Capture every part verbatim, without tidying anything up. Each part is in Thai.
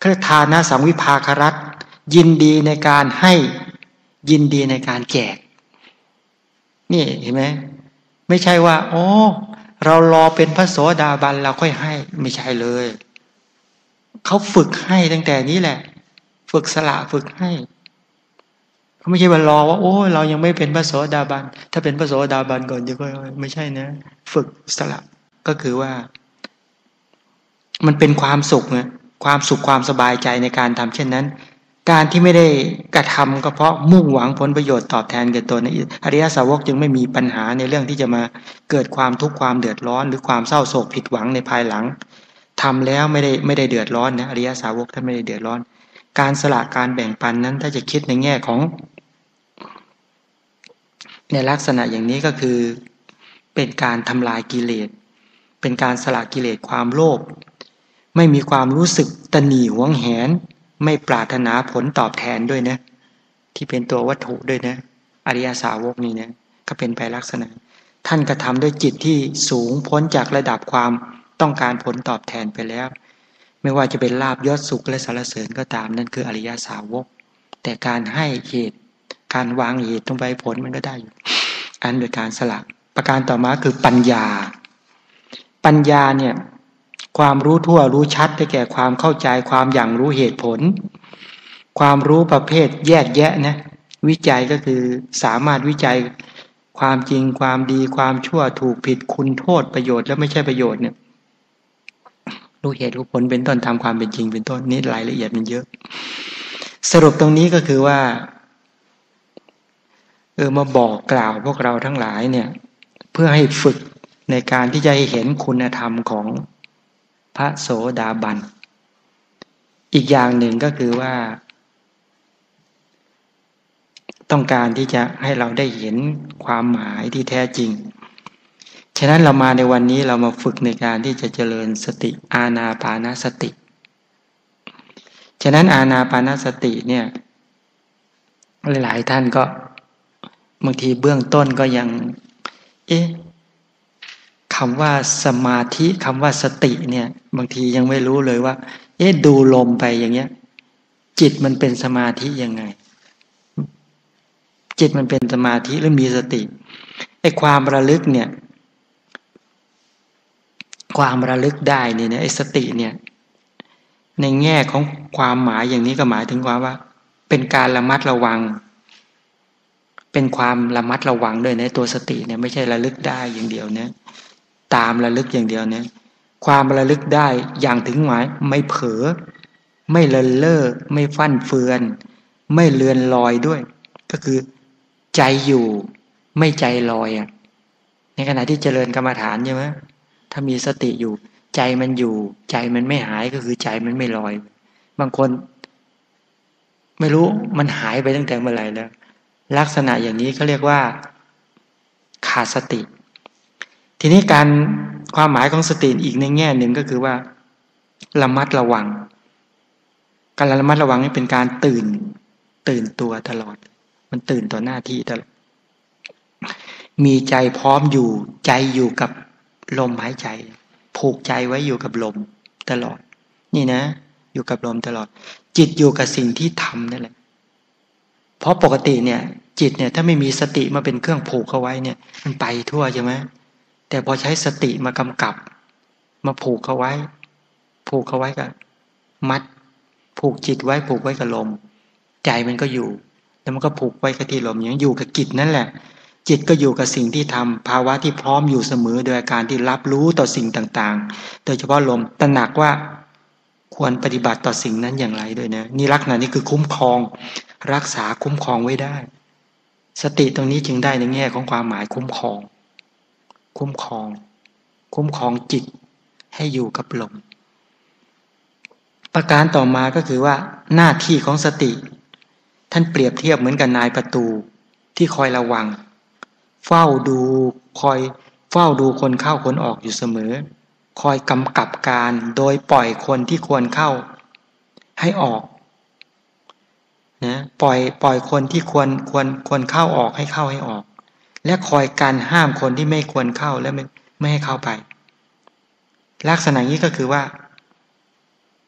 คือทานะสังวิภาครัตยินดีในการให้ยินดีในการแจกนี่เห็นไหมไม่ใช่ว่าโอ้เรารอเป็นพระโสดาบันเราค่อยให้ไม่ใช่เลยเขาฝึกให้ตั้งแต่นี้แหละฝึกสละฝึกให้เขาไม่ใช่ว่ารอว่าโอ้เรายังไม่เป็นพระโสดาบันถ้าเป็นพระโสดาบันก่อนจะก็ไม่ใช่นะฝึกสละก็คือว่ามันเป็นความสุขนะความสุขความสบายใจในการทำเช่นนั้นการที่ไม่ได้กระทำก็เพราะมุ่งหวังผลประโยชน์ตอบแทนแก่ตนอริยสาวกจึงไม่มีปัญหาในเรื่องที่จะมาเกิดความทุกข์ความเดือดร้อนหรือความเศร้าโศกผิดหวังในภายหลังทำแล้วไม่ได้ไม่ได้เดือดร้อนนะอริยสาวกท่านไม่ได้เดือดร้อนการสละการแบ่งปันนั้นถ้าจะคิดในแง่ของในลักษณะอย่างนี้ก็คือเป็นการทำลายกิเลสเป็นการสละกิเลสความโลภไม่มีความรู้สึกตนีหวงแหนไม่ปรารถนาผลตอบแทนด้วยนะที่เป็นตัววัตถุด้วยนะอริยสาวกนี่นะก็เป็นไปลักษณะท่านกระทำด้วยจิตที่สูงพ้นจากระดับความต้องการผลตอบแทนไปแล้วไม่ว่าจะเป็นลาภยศสุขและสรรเสริญก็ตามนั่นคืออริยสาวกแต่การให้เหตุการวางเหตุตรงไปผลมันก็ได้อยู่อันโดยการสละประการต่อมาคือปัญญาปัญญาเนี่ยความรู้ทั่วรู้ชัดได้แก่ความเข้าใจความอย่างรู้เหตุผลความรู้ประเภทแยกแยะนะวิจัยก็คือสามารถวิจัยความจริงความดีความชั่วถูกผิดคุณโทษประโยชน์และไม่ใช่ประโยชน์เนี่ยรู้เหตุรู้ผลเป็นต้นทำความเป็นจริงเป็นต้นนี้รายละเอียดมันเยอะสรุปตรงนี้ก็คือว่าเออมาบอกกล่าวพวกเราทั้งหลายเนี่ยเพื่อให้ฝึกในการที่จะให้เห็นคุณธรรมของพระโสดาบันอีกอย่างหนึ่งก็คือว่าต้องการที่จะให้เราได้เห็นความหมายที่แท้จริงฉะนั้นเรามาในวันนี้เรามาฝึกในการที่จะเจริญสติอานาปานสติฉะนั้นอานาปานสติเนี่ยหลายๆท่านก็บางทีเบื้องต้นก็ยังเอ๊ะคำว่าสมาธิคำว่าสติเนี่ยบางทียังไม่รู้เลยว่าเอ๊ะดูลมไปอย่างเงี้ยจิตมันเป็นสมาธิยังไงจิตมันเป็นสมาธิหรือมีสติไอ้ความระลึกเนี่ยความระลึกได้เนี่ยไอ้สติเนี่ยในแง่ของความหมายอย่างนี้ก็หมายถึงความว่าเป็นการระมัดระวังเป็นความระมัดระวังด้วยนะตัวสติเนี่ยไม่ใช่ระลึกได้อย่างเดียวนะตามระลึกอย่างเดียวเนี่ยความระลึกได้อย่างถึงหมายไม่เผลอไม่เลินเล่อไม่ฟั่นเฟือนไม่เลือนลอยด้วยก็คือใจอยู่ไม่ใจลอยอ่ะในขณะที่เจริญกรรมฐานใช่ไหมถ้ามีสติอยู่ใจมันอยู่ใจมันไม่หายก็คือใจมันไม่ลอยบางคนไม่รู้มันหายไปตั้งแต่เมื่อไหร่แล้วลักษณะอย่างนี้เขาเรียกว่าขาดสติทีนี้การความหมายของสติอีกในแง่หนึ่งก็คือว่าระมัดระวังการระมัดระวังนี่เป็นการตื่นตื่นตัวตลอดมันตื่นต่อหน้าที่ตลอดมีใจพร้อมอยู่ใจอยู่กับลมหายใจผูกใจไว้อยู่กับลมตลอดนี่นะอยู่กับลมตลอดจิตอยู่กับสิ่งที่ทำนั่นแหละเพราะปกติเนี่ยจิตเนี่ยถ้าไม่มีสติมาเป็นเครื่องผูกเอาไว้เนี่ยมันไปทั่วใช่ไหมแต่พอใช้สติมากำกับมาผูกเอาไว้ผูกเอาไว้กับมัดผูกจิตไว้ผูกไว้กับลมใจมันก็อยู่แล้วมันก็ผูกไว้กับที่ลมอย่างอยู่กับจิตนั่นแหละจิตก็อยู่กับสิ่งที่ทำภาวะที่พร้อมอยู่เสมอโดยการที่รับรู้ต่อสิ่งต่างๆโดยเฉพาะลมตระหนักว่าควรปฏิบัติต่อสิ่งนั้นอย่างไรด้วยนะนี่ลักษณะนี้คือคุ้มครองรักษาคุ้มครองไว้ได้สติตรงนี้จึงได้ในแง่ของความหมายคุ้มครองคุ้มครองคุ้มครองจิตให้อยู่กับลมประการต่อมาก็คือว่าหน้าที่ของสติท่านเปรียบเทียบเหมือนกับนายประตูที่คอยระวังเฝ้าดูคอยเฝ้าดูคนเข้าคนออกอยู่เสมอคอยกำกับการโดยปล่อยคนที่ควรเข้าให้ออกนะปล่อยปล่อยคนที่ควรควรควรเข้าออกให้เข้าให้ออกและคอยการห้ามคนที่ไม่ควรเข้าและไม่ไม่ให้เข้าไปลักษณะนี้ก็คือว่า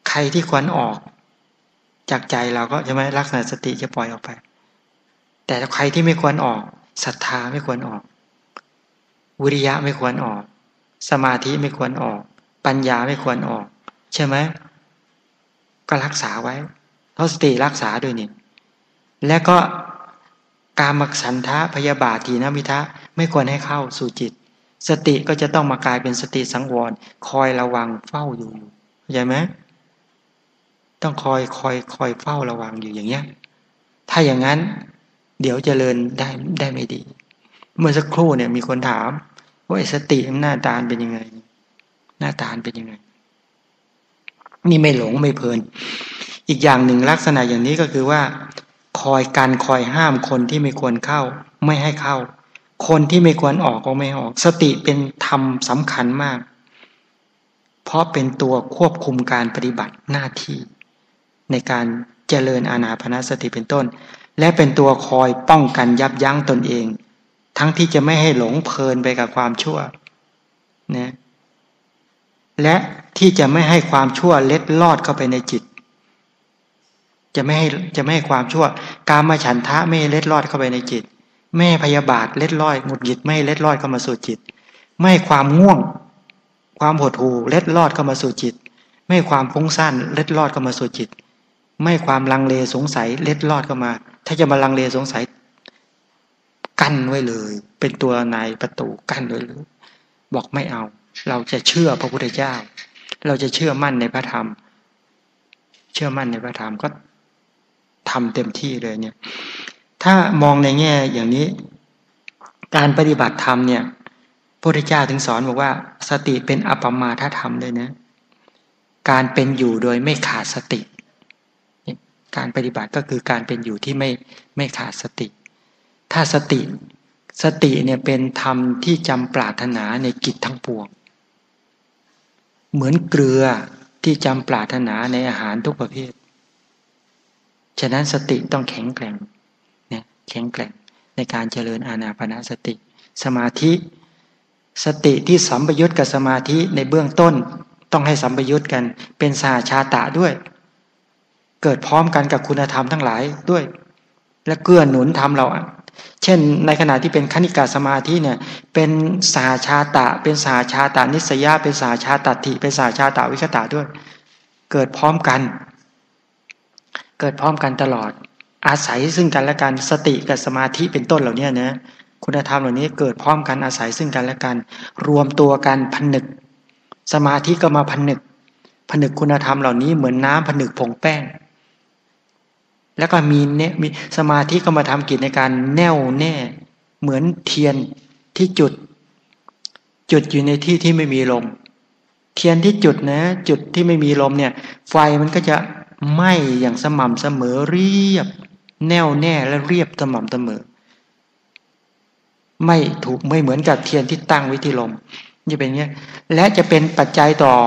ใครที่ควรออกจากใจเราก็ใช่ไหมลักษณะสติจะปล่อยออกไปแต่ใครที่ไม่ควรออกศรัทธาไม่ควรออกวิริยะไม่ควรออกสมาธิไม่ควรออกปัญญาไม่ควรออกใช่ไหมก็รักษาไว้เพราะสติรักษาด้วยนี่และก็กามฉันทะพยาบาทถีนมิทะไม่ควรให้เข้าสู่จิตสติก็จะต้องมากลายเป็นสติสังวรคอยระวังเฝ้าอยู่เข้าใจไหมต้องคอยคอยคอยเฝ้าระวังอยู่อย่างเงี้ยถ้าอย่างนั้นเดี๋ยวเจริญได้ได้ไม่ดีเมื่อสักครู่เนี่ยมีคนถามว่าสติหน้าตาเป็นยังไงหน้าตาเป็นยังไงนี่ไม่หลงไม่เพลินอีกอย่างหนึ่งลักษณะอย่างนี้ก็คือว่าคอยกันคอยห้ามคนที่ไม่ควรเข้าไม่ให้เข้าคนที่ไม่ควรออกก็ไม่ออกสติเป็นธรรมสำคัญมากเพราะเป็นตัวควบคุมการปฏิบัติหน้าที่ในการเจริญอานาปานสติเป็นต้นและเป็นตัวคอยป้องกันยับยั้งตนเองทั้งที่จะไม่ให้หลงเพลินไปกับความชั่วนะและที่จะไม่ให้ความชั่วเล็ดลอดเข้าไปในจิตจะไม่ให้จะไม่ให้ความชั่วกามฉันทะไม่ให้เล็ดลอดเข้าไปในจิตไม่ให้พยาบาทเล็ดลอดหงุดหงิดไม่ให้เล็ดลอดเข้ามาสู่จิตไม่ให้ความง่วงความหดหู่เล็ดลอดเข้ามาสู่จิตไม่ให้ความฟุ้งซ่านเล็ดลอดเข้ามาสู่จิตไม่ให้ความลังเลสงสัยเล็ดลอดเข้ามาถ้าจะมาลังเลสงสัยกั้นไว้เลยเป็นตัวนายประตูกั้นไว้เลยบอกไม่เอาเราจะเชื่อพระพุทธเจ้าเราจะเชื่อมั่นในพระธรรมเชื่อมั่นในพระธรรมก็ทำเต็มที่เลยเนี่ยถ้ามองในแง่อย่างนี้การปฏิบัติธรรมเนี่ยพระพุทธเจ้าถึงสอนบอกว่าสติเป็นอัปปมาทธรรมเลยนะการเป็นอยู่โดยไม่ขาดสติการปฏิบัติก็คือการเป็นอยู่ที่ไม่ไม่ขาดสติถ้าสติสติเนี่ยเป็นธรรมที่จำปรารถนาในกิจทั้งปวงเหมือนเกลือที่จำปรารถนาในอาหารทุกประเภทฉะนั้นสติต้องแข็งแกร่งเนี่ยแข็งแกร่งในการเจริญอานาปานสติสมาธิสติที่สัมปยุตกับสมาธิในเบื้องต้นต้องให้สัมปยุตกันเป็นสหชาตะด้วยเกิดพร้อมกันกับคุณธรรมทั้งหลายด้วยและเกื้อหนุนธรรมเราเช่นในขณะที่เป็นคณิกาสมาธิเนี่ยเป็นสหชาตะเป็นสหชาตานิสยาเป็นสหชาตติเป็นสหชาตาวิคตะด้วยเกิดพร้อมกันเกิดพร้อมกันตลอดอาศัยซึ่งกันและกันสติกับสมาธิเป็นต้นเหล่านี้นะคุณธรรมเหล่านี้เกิดพร้อมกันอาศัยซึ่งกันและกันรวมตัวกันผนึกสมาธิก็มาผนึกผนึกคุณธรรมเหล่านี้เหมือนน้ำผนึกผงแป้งแล้วก็มีเนี่ยมีสมาธิก็มาทำกิจในการแน่วแน่เหมือนเทียนที่จุดจุดอยู่ในที่ที่ไม่มีลมเทียนที่จุดนะจุดที่ไม่มีลมเนี่ยไฟมันก็จะไหม้อย่างสม่ำเสมอเรียบแน่วแน่และเรียบสม่ำเสมอไม่ถูกไม่เหมือนกับเทียนที่ตั้งไว้ที่ลมจะเป็นอย่างนี้และจะเป็นปัจจัยต่อ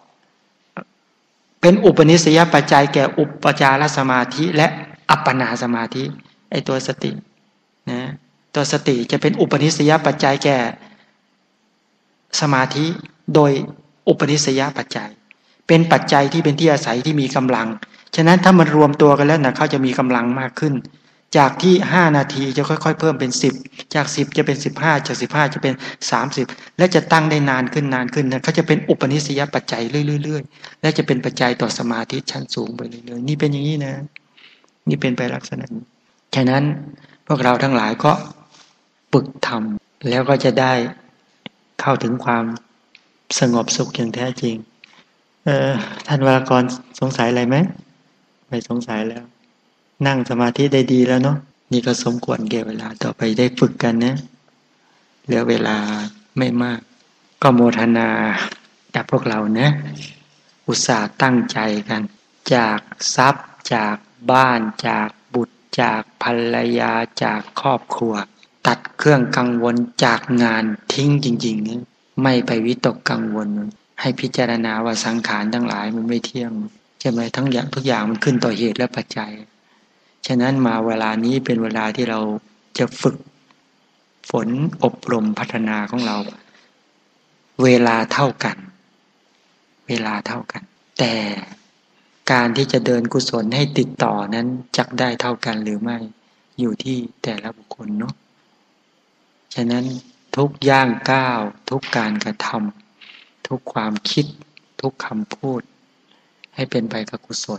เป็นอุปนิสัยปัจจัยแก่อุปจารสมาธิและอัปปนาสมาธิไอตัวสตินะตัวสติจะเป็นอุปนิสัยปัจจัยแก่สมาธิโดยอุปนิสัยปัจจัยเป็นปัจจัยที่เป็นที่อาศัยที่มีกำลังฉะนั้นถ้ามันรวมตัวกันแล้วนะเขาจะมีกำลังมากขึ้นจากที่ห้านาทีจะค่อยๆเพิ่มเป็นสิบจากสิบจะเป็นสิบห้าจากสิบห้าจะเป็นสามสิบและจะตั้งได้นานขึ้นนานขึ้นนะเขาจะเป็นอุปนิสัยปัจจัยเรื่อยๆและจะเป็นปัจจัยต่อสมาธิชั้นสูงไปเรื่อยๆนี่เป็นอย่างนี้นะนี่เป็นไปลักษณะนี้ฉะนั้นพวกเราทั้งหลายก็ฝึกทำแล้วก็จะได้เข้าถึงความสงบสุขอย่างแท้จริงเออท่านวรากรสงสัยอะไรไหมไม่สงสัยแล้วนั่งสมาธิได้ดีแล้วเนาะนี่ก็สมควรแก่เวลาต่อไปได้ฝึกกันนะเหลือเวลาไม่มากก็โมทนาจากพวกเรานะอุตส่าห์ตั้งใจกันจากทรัพย์จากบ้านจากบุตรจากภรรยาจากครอบครัวตัดเครื่องกังวลจากงานทิ้งจริงๆนะไม่ไปวิตกกังวลให้พิจารณาว่าสังขารทั้งหลายมันไม่เที่ยงใช่ไหมทั้งอย่างทุกอย่างมันขึ้นต่อเหตุและปัจจัยฉะนั้นมาเวลานี้เป็นเวลาที่เราจะฝึกฝนอบรมพัฒนาของเราเวลาเท่ากันเวลาเท่ากันแต่การที่จะเดินกุศลให้ติดต่อนั้นจักได้เท่ากันหรือไม่อยู่ที่แต่ละบุคคลเนาะฉะนั้นทุกย่างก้าวทุกการกระทำทุกความคิดทุกคำพูดให้เป็นไปกับกุศล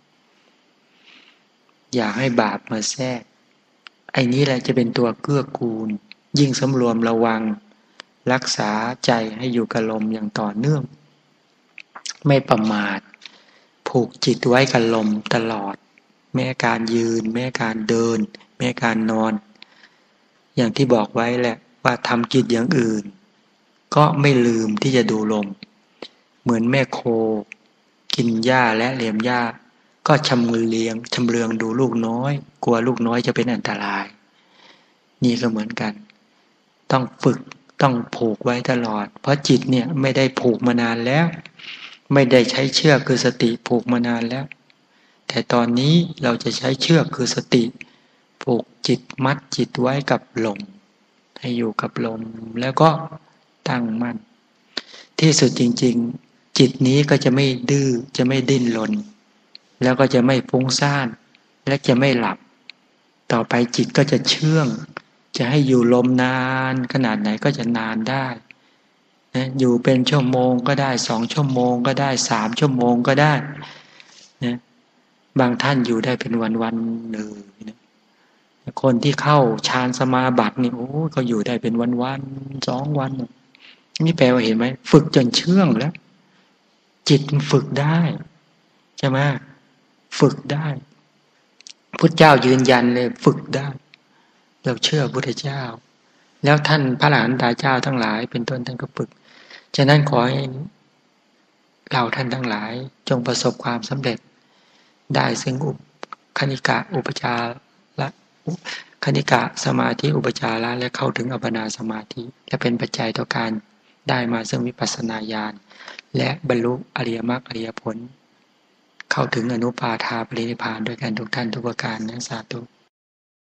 อย่าให้บาปมาแทรกไอ้นี้แหละจะเป็นตัวเกื้อกูลยิ่งสำรวมระวังรักษาใจให้อยู่กับลมอย่างต่อเนื่องไม่ประมาทผูกจิตไว้กับลมตลอดแม้การยืนแม้การเดินแม้การนอนอย่างที่บอกไว้แหละว่าทำกิจอย่างอื่นก็ไม่ลืมที่จะดูลมเหมือนแม่โคกินหญ้าและเลียมหญ้าก็ชำเลืองชำเลืองดูลูกน้อยกลัวลูกน้อยจะเป็นอันตรายนี่ก็เหมือนกันต้องฝึกต้องผูกไว้ตลอดเพราะจิตเนี่ยไม่ได้ผูกมานานแล้วไม่ได้ใช้เชือกคือสติผูกมานานแล้วแต่ตอนนี้เราจะใช้เชือกคือสติผูกจิตมัดจิตไว้กับลมให้อยู่กับลมแล้วก็ตั้งมั่นที่สุดจริงๆจิตนี้ก็จะไม่ดื้อจะไม่ดิ้นรนแล้วก็จะไม่ฟุ้งซ่านและจะไม่หลับต่อไปจิตก็จะเชื่องจะให้อยู่ลมนานขนาดไหนก็จะนานได้นะอยู่เป็นชั่วโมงก็ได้สองชั่วโมงก็ได้สามชั่วโมงก็ได้นะบางท่านอยู่ได้เป็นวันๆเลยนะคนที่เข้าฌานสมาบัตินี่โอ้ก็อยู่ได้เป็นวันๆสองวันนี่แปลว่าเห็นไหมฝึกจนเชื่องแล้วจิตมันฝึกได้ใช่ไหมฝึกได้พุทธเจ้ายืนยันเลยฝึกได้เราเชื่อพุทธเจ้าแล้วท่านพระอรหันตเจ้าทั้งหลายเป็นต้นท่านก็ฝึกฉะนั้นขอให้เราท่านทั้งหลายจงประสบความสำเร็จได้ซึ่งอุปคณิกะอุปจารและคณิกะสมาธิอุปจาระและเข้าถึงอัปปนาสมาธิและเป็นปัจจัยต่อการได้มาซึ่งวิปัสสนาญาณและบรรลุอริยมรรคอริยผลเข้าถึงอนุปาทาปรินิพพานด้วยกันทุกท่านทุกประการนะสาธุ